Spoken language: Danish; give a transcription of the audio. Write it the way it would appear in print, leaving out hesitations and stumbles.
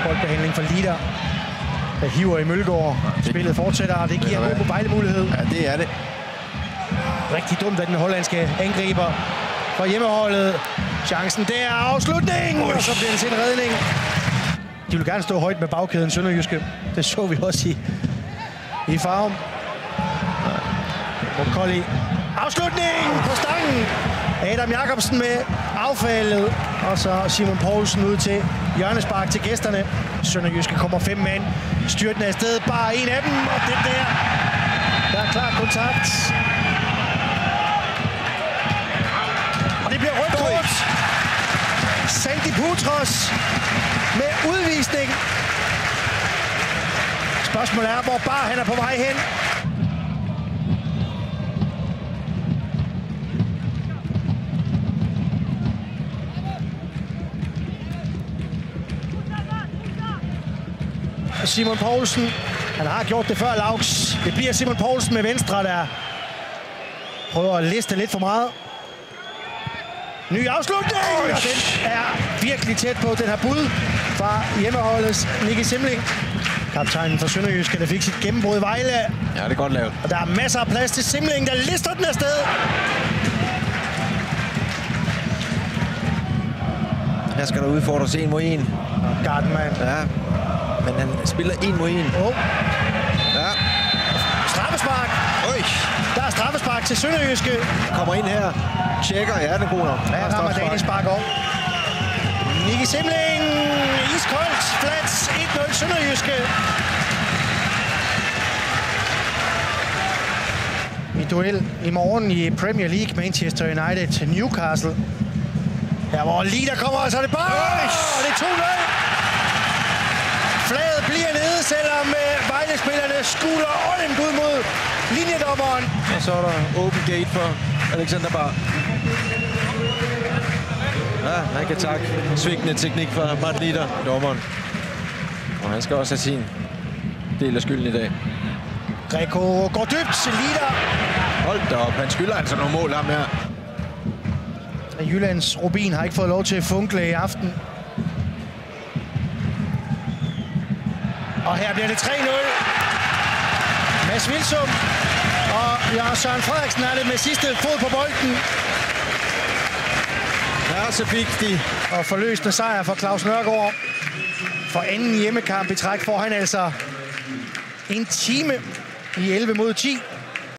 boldbehandling for Lider, der hiver i Mølgaard. Spillet fortsætter, og det giver en god Vejle-mulighed. Ja, det er det. Rigtig dumt af den hollandske angriber for hjemmeholdet. Chancen der, afslutning! Og så bliver det til en redning. De vil gerne stå højt med bagkæden Sønderjyske. Det så vi også i Farum. Mokolli. Afslutning på stangen! Adam Jacobsen med affaldet. Og så Simon Poulsen ud til hjørnespark til gæsterne. Sønderjyske kommer 5 mand. Styrten er afsted. Bare en af dem. Og den der er klar kontakt. Og det bliver rødt kort. Sandy Putros med udvisning. Spørgsmålet er, hvor Bar han er på vej hen. Simon Poulsen, han har gjort det før, Laux. Det bliver Simon Poulsen med venstre, der prøver at liste lidt for meget. Ny afslutning, og den er virkelig tæt på den her bud fra hjemmeholdets Nicky Simling. Kaptajnen for Sønderjyske, der fik sit gennembrud i Vejle. Ja, det er godt lavet. Og der er masser af plads til Simling, der lister den afsted. Her skal der udfordres 1 mod 1. Gardenman. Ja, men han spiller 1 mod 1. Ja. Straffespark. Øj. Der er straffespark til Sønderjyske. Kommer ind her. Tjekker. Ja, det er god nok. Ja, rammer Daniel spark op. Nicky Simling. Iskoldt. Flats. 1-0 Sønderjyske. I duel i morgen i Premier League. Manchester United til Newcastle. Her hvor Lider kommer, og så er det bare. Og det er 2-0. Flaget bliver nede, selvom Vejle-spillerne skuler olden ud mod linjedommeren. Og så er der open gate for Alexander Bar. Ja, han kan takke svigtende teknik fra Matt Lider, dommeren. Og han skal også have sin del af skylden i dag. Greco går dybt til Lider. Hold da op, han skylder altså nogle mål ham her. Jyllands Rubin har ikke fået lov til at funkle i aften. Og her bliver det 3-0. Mads Vilsum og Jørgen Søren Frederiksen er det med sidste fod på bolden. Ja, så vigtig. Og forløsende sejr for Claus Nørgaard. For anden hjemmekamp i træk får han altså en time i 11 mod 10.